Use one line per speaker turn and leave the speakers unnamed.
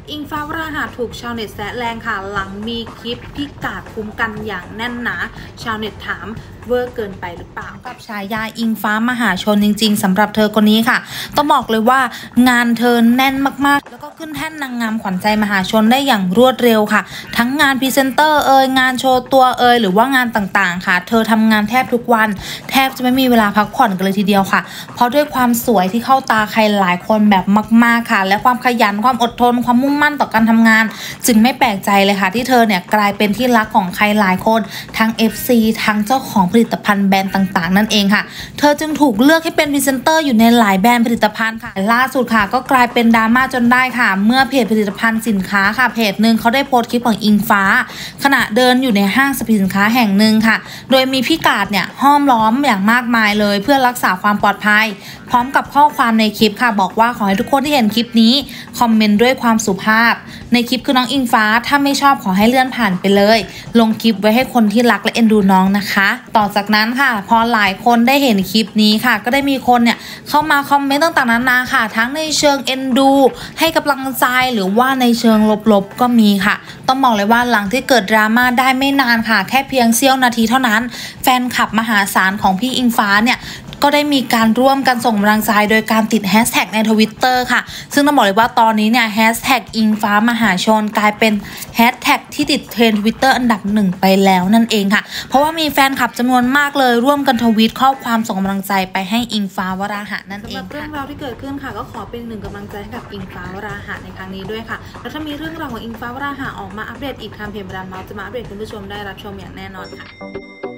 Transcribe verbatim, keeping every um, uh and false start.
อิงฟ้าวราหะถูกชาวเน็ตแซะแรงค่ะหลังมีคลิปพิกาดคุ้มกันอย่างแน่นหนาชาวเน็ตถามเวอร์เกินไปหรือเปล่ากับฉายาอิงฟ้ามหาชนจริงๆสำหรับเธอคนนี้ค่ะต้องบอกเลยว่างานเธอแน่นมากๆแล้วก็ขึ้นแท่นนางงามขวัญใจมหาชนได้อย่างรวดเร็วค่ะทั้งงานพรีเซนเตอร์เอ่ยงานโชว์ตัวเอ่ยหรือว่างานต่างๆค่ะเธอทำงานแทบทุกวันแทบจะไม่มีเวลาพักผ่อนกันเลยทีเดียวค่ะเพราะด้วยความสวยที่เข้าตาใครหลายคนแบบมากๆค่ะและความขยันความอดทนความมุ่งมั่นต่อการทำงานจึงไม่แปลกใจเลยค่ะที่เธอเนี่ยกลายเป็นที่รักของใครหลายคนทั้ง เอฟ ซี ทั้งเจ้าของผลิตภัณฑ์แบรนด์ต่างๆนั่นเองค่ะเธอจึงถูกเลือกให้เป็นพรีเซนเตอร์อยู่ในหลายแบรนด์ผลิตภัณฑ์ค่ะล่าสุดค่ะก็กลายเป็นดราม่าจนได้ค่ะเมื่อเพจผลิตภัณฑ์สินค้าค่ะเพจหนึ่งเขาได้โพสต์คลิปของอิงฟ้าขณะเดินอยู่ในห้างสรรพสินค้าแห่งหนึ่งค่ะโดยมีพี่กาดเนี่ยห้อมล้อมอย่างมากมายเลยเพื่อรักษาความปลอดภัยพร้อมกับข้อความในคลิปค่ะบอกว่าขอให้ทุกคนที่เห็นคลิปนี้คอมเมนต์ด้วยความสุภาพในคลิปคือน้องอิงฟ้าถ้าไม่ชอบขอให้เลื่อนผ่านไปเลยลงคลิปไว้ให้คนที่รักและเอ็นดูน้องนะคะต่อจากนั้นค่ะพอหลายคนได้เห็นคลิปนี้ค่ะก็ได้มีคนเนี่ยเข้ามาคอมเมนต์ต่างๆนานาค่ะทั้งในเชิงเอ็นดูให้กำลังใจหรือว่าในเชิงลบๆก็มีค่ะต้องบอกเลยว่าหลังที่เกิดดราม่าได้ไม่นานค่ะแค่เพียงเสี้ยวนาทีเท่านั้นแฟนคลับมหาศาลของพี่อิงฟ้าเนี่ยก็ได้มีการร่วมกันส่งกำลังใจโดยการติดแฮชแท็กในทวิตเตอร์ค่ะซึ่งต้องบอกเลยว่าตอนนี้เนี่ยแฮชแท็กอิงฟ้ามหาชนกลายเป็นแฮชแท็กที่ติดเทรนด์ทวิตเตอร์อันดับหนึ่งไปแล้วนั่นเองค่ะเพราะว่ามีแฟนคลับจำนวนมากเลยร่วมกันทวีตข้อความส่งกำลังใจไปให้อิงฟ้าวราหะนั่นเองค่ะเรื่องราวที่เกิดขึ้นค่ะก็ขอเป็นหนึ่งกำลังใจให้กับอิงฟ้าวราหะในครั้งนี้ด้วยค่ะแล้วถ้ามีเรื่องราวของอิงฟ้าวราหะออกมาอัปเดตอีกทางเพจบรรดาเมาส์จะมาอัปเดตคุณผู้ชมได้รับชมอย่างแน่นอนค่ะ